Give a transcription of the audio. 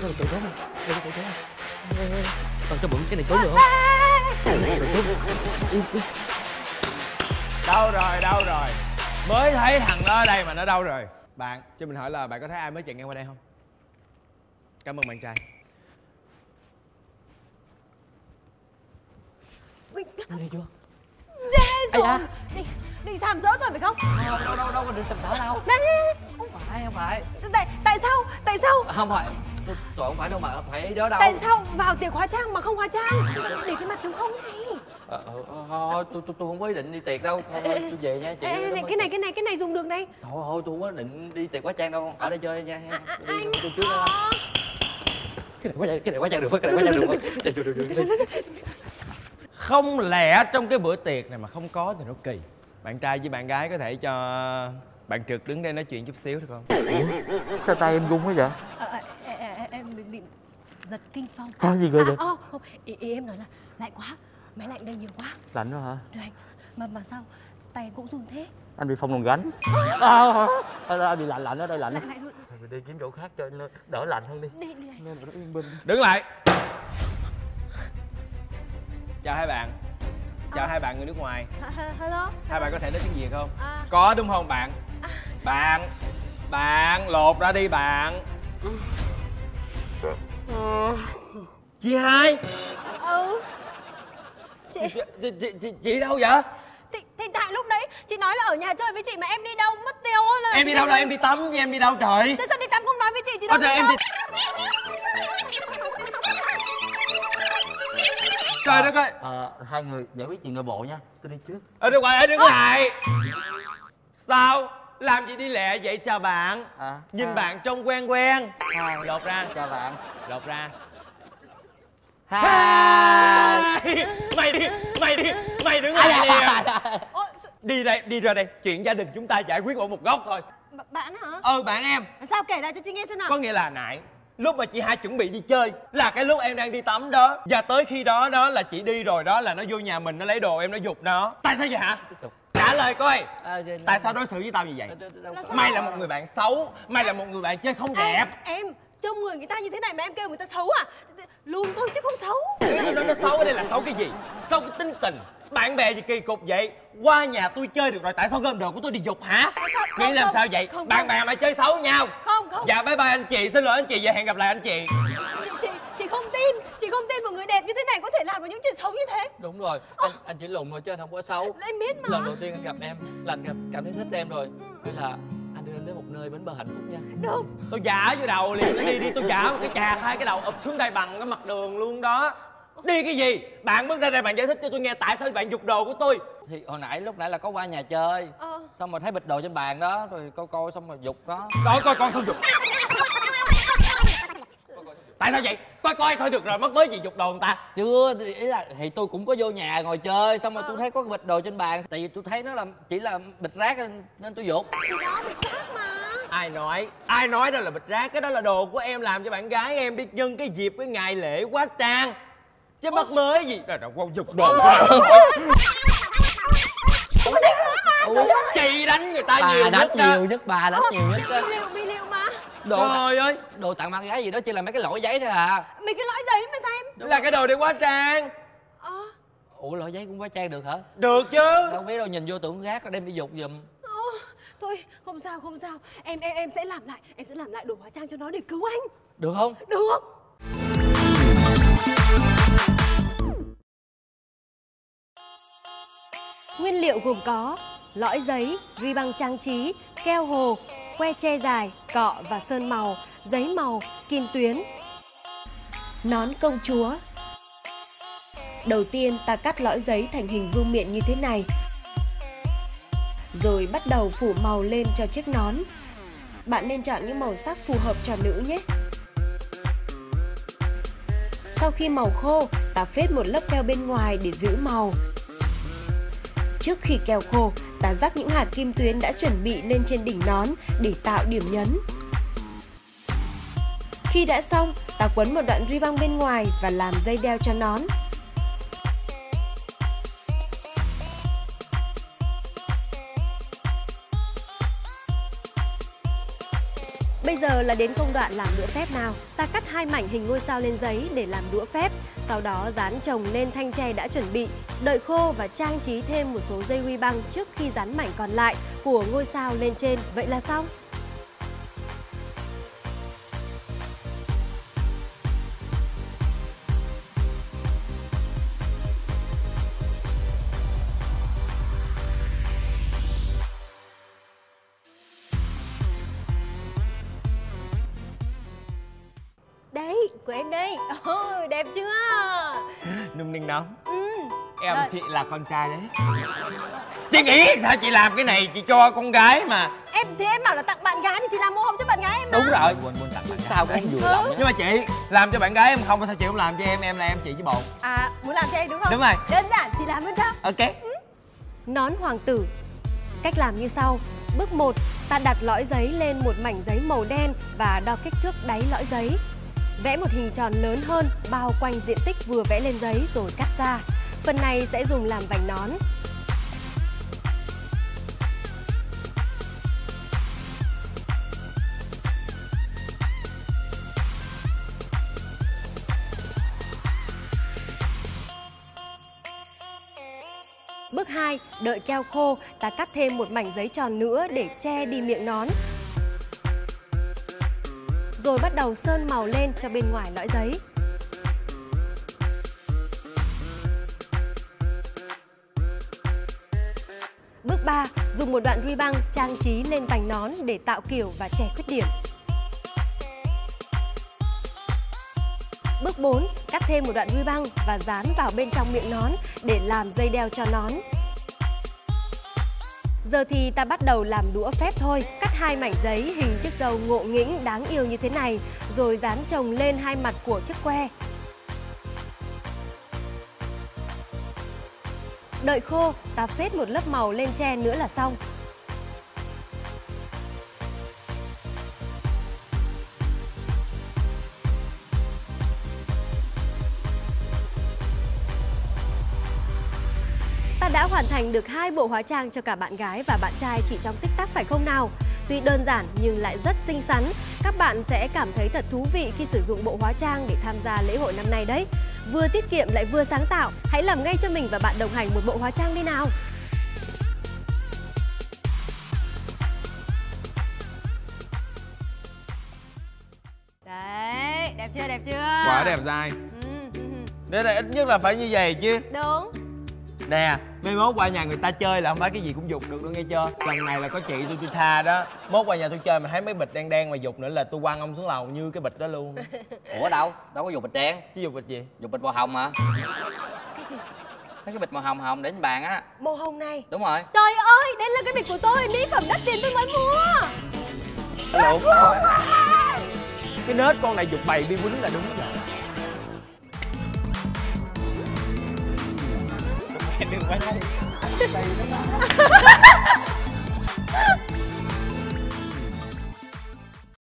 Tự trốn không? Tự trốn không? Còn cho mượn cái này trốn được không? Đâu rồi? Mới thấy thằng đó ở đây mà nó đâu rồi? Bạn, cho mình hỏi là bạn có thấy ai mới chạy ngang qua đây không? Cảm ơn bạn trai. Đi chưa? Ghê rồi. Đi sàm sỡ rồi phải không? Đâu có định sàm sỡ đâu. Đây. Không phải. Tại sao? Không phải. Trời, không phải đâu mà phải đó đâu. Tại sao vào tiệc hóa trang mà không hóa trang? Để cái mặt trống không này. Tôi không có ý định đi tiệc đâu. Tôi về nha chị. Cái này dùng được đây. Thôi tôi không có định đi tiệc hóa trang đâu. Ở đây chơi nha. Anh. Tôi trước đó. Cái này hóa trang được không? Không lẽ trong cái bữa tiệc này mà không có thì nó kỳ. Bạn trai với bạn gái có thể cho bạn Trực đứng đây nói chuyện chút xíu được không? Sao tay em run quá vậy? Em bị giật kinh phong. Gì ghê vậy? Không, ý em nói là lạnh quá. Máy lạnh đây nhiều quá. Lạnh đó hả? Lạnh. Mà sao tay em cũng run thế? Anh bị phong lòng gánh. Anh bị lạnh ở đây lạnh. Lạnh luôn. Mình đi kiếm chỗ khác cho nó đỡ lạnh hơn đi. Đi. Nên nó yên bình. Đứng lại. Chào hai bạn. Chào hai bạn người nước ngoài. Hello. Hai bạn có thể nói tiếng Việt không? À. Có đúng không bạn? Bạn lột ra đi bạn. Chị hai. Chị đâu vậy? Thì tại lúc đấy chị nói là ở nhà chơi với chị mà em đi đâu mất tiêu là em đi đâu rồi? Em đi tắm với em đi đâu trời? Thế sao đi tắm không nói với chị đâu? Trời em đi. Trời đất ơi. Hai người giải quyết chuyện nội bộ nha. Tôi đi trước. Đứng lại. Sao? Làm gì đi lẹ vậy? Chào bạn. Nhìn bạn trông quen. Lột ra. Chào bạn. Lột ra. Hai. Mày đứng lại đi. Đi ra đây. Chuyện gia đình chúng ta giải quyết ở một góc thôi. Bạn hả? Bạn em. Sao kể lại cho chị nghe xem nào. Có nghĩa là nãy lúc mà chị hai chuẩn bị đi chơi là cái lúc em đang đi tắm đó. Và tới khi đó là chị đi rồi đó là nó vô nhà mình nó lấy đồ em nó giục nó. Tại sao vậy hả? Trả lời coi. Tại sao đối xử với tao như vậy? Mày là một người bạn xấu. Mày là một người bạn chơi không đẹp. Em trông người ta như thế này mà em kêu người ta xấu à? Lùn thôi chứ không xấu. Nó xấu ở đây là xấu cái gì? Xấu cái tính tình. Bạn bè gì kỳ cục vậy? Qua nhà tôi chơi được rồi, tại sao gom đồ của tôi đi giục hả? Nghĩ làm sao vậy? Bạn bè mà chơi xấu nhau. Không. Dạ bye bye anh chị, xin lỗi anh chị và hẹn gặp lại anh chị. Chị không tin. Chị không tin một người đẹp như thế này có thể làm được những chuyện xấu như thế. Đúng rồi, anh chỉ lùn thôi chứ anh không có xấu. Em biết mà. Lần đầu tiên anh gặp em là anh cảm thấy thích em rồi. Vậy là anh đưa em đến một nơi bến bờ hạnh phúc nha. Được. Tôi giả vô đầu liền, đi tôi trả một cái chà hai cái đầu ụp xuống đây bằng cái mặt đường luôn đó. Đi cái gì? Bạn bước ra đây bạn giải thích cho tôi nghe tại sao bạn giục đồ của tôi. Thì hồi nãy lúc nãy là có qua nhà chơi. Xong rồi thấy bịch đồ trên bàn đó, rồi coi xong rồi giục đó. Đó coi con sao giục. Tại sao vậy? Coi thôi được rồi, mất mới gì giục đồ người ta. Chưa, ý là thì tôi cũng có vô nhà ngồi chơi. Xong rồi tôi thấy có cái bịch đồ trên bàn. Tại vì tôi thấy nó là chỉ là bịch rác nên tôi giục. Thì đó bịch rác mà. Ai nói đó là bịch rác? Cái đó là đồ của em làm cho bạn gái em đi nhân cái dịp cái ngày lễ hóa trang. Chứ mắc mới gì rồi con giục đồ. Chị đánh người ta nhiều nhất đó. Bà đánh nhiều nhất đó. Bị liệu mà. Trời ơi. Đồ tặng bạn gái gì đó chỉ là mấy cái lỗi giấy thôi à. Mấy cái lõi giấy mà sao em? Là cái đồ để hóa trang. Ủa lỗi giấy cũng hóa trang được hả? Được chứ. Đâu biết đâu, nhìn vô tưởng rác đem đi giục giùm. Thôi không sao. Em sẽ làm lại. Em sẽ làm lại đồ hóa trang cho nó để cứu anh. Được không? Được. Nguyên liệu gồm có lõi giấy, ri băng trang trí, keo hồ, que tre dài, cọ và sơn màu, giấy màu, kim tuyến. Nón công chúa. Đầu tiên ta cắt lõi giấy thành hình vương miện như thế này. Rồi bắt đầu phủ màu lên cho chiếc nón. Bạn nên chọn những màu sắc phù hợp cho nữ nhé. Sau khi màu khô, ta phết một lớp keo bên ngoài để giữ màu. Trước khi keo khô, ta rắc những hạt kim tuyến đã chuẩn bị lên trên đỉnh nón để tạo điểm nhấn. Khi đã xong, ta quấn một đoạn ri băng bên ngoài và làm dây đeo cho nón. Bây giờ là đến công đoạn làm đũa phép nào. Ta cắt 2 mảnh hình ngôi sao lên giấy để làm đũa phép. Sau đó dán chồng lên thanh tre đã chuẩn bị. Đợi khô và trang trí thêm một số dây ruy băng trước khi dán mảnh còn lại của ngôi sao lên trên. Vậy là xong. Đấy, của em đây. Ôi, đẹp chưa? Nung ninh nóng. Rồi. Chị là con trai đấy. Chị nghĩ sao chị làm cái này chị cho con gái mà. Em thì em bảo là tặng bạn gái thì chị làm mô hồng cho bạn gái em mà. Đúng rồi. Quên tặng bạn Sao cũng không vừa lòng nhá. Nhưng mà chị làm cho bạn gái em không, sao chị không làm cho em là em chị với bồ. À, muốn làm cho em đúng không? Đúng rồi. Đơn giản, chị làm luôn cho. Ok. Nón hoàng tử. Cách làm như sau. Bước 1, ta đặt lõi giấy lên một mảnh giấy màu đen và đo kích thước đáy lõi giấy. Vẽ một hình tròn lớn hơn bao quanh diện tích vừa vẽ lên giấy rồi cắt ra. Phần này sẽ dùng làm vành nón. Bước 2, đợi keo khô, ta cắt thêm một mảnh giấy tròn nữa để che đi miệng nón. Rồi bắt đầu sơn màu lên cho bên ngoài lõi giấy. Bước 3, dùng một đoạn ruy băng trang trí lên vành nón để tạo kiểu và che khuyết điểm. Bước 4, cắt thêm một đoạn ruy băng và dán vào bên trong miệng nón để làm dây đeo cho nón. Giờ thì ta bắt đầu làm đũa phép thôi. Cắt 2 mảnh giấy hình chiếc râu ngộ nghĩnh đáng yêu như thế này, rồi dán chồng lên 2 mặt của chiếc que. Đợi khô, ta phết một lớp màu lên tre nữa là xong. Ta đã hoàn thành được 2 bộ hóa trang cho cả bạn gái và bạn trai chỉ trong tích tắc phải không nào? Tuy đơn giản nhưng lại rất xinh xắn. Các bạn sẽ cảm thấy thật thú vị khi sử dụng bộ hóa trang để tham gia lễ hội năm nay đấy. Vừa tiết kiệm lại vừa sáng tạo. Hãy làm ngay cho mình và bạn đồng hành một bộ hóa trang đi nào. Đấy, đẹp chưa, đẹp chưa? Quá đẹp dai. Đây là ít nhất là phải như vậy chứ. Đúng. Nè, mai mốt qua nhà người ta chơi là không phải cái gì cũng dục được đâu nghe chưa. Lần này là có chị tôi tha đó. Mốt qua nhà tôi chơi mà thấy mấy bịch đen đen mà dục nữa là tôi quăng ông xuống lầu như cái bịch đó luôn. Ủa đâu có dùng bịch đen. Chứ dục bịch gì? Dùng bịch màu hồng mà. Cái gì? Mấy cái bịch màu hồng hồng để trên bàn á. Màu hồng này. Đúng rồi. Trời ơi, đây là cái bịch của tôi, mỹ phẩm đắt tiền tôi mới mua. Lộn. Cái nết con này dục bày đi quýnh là đúng rồi. Đừng quay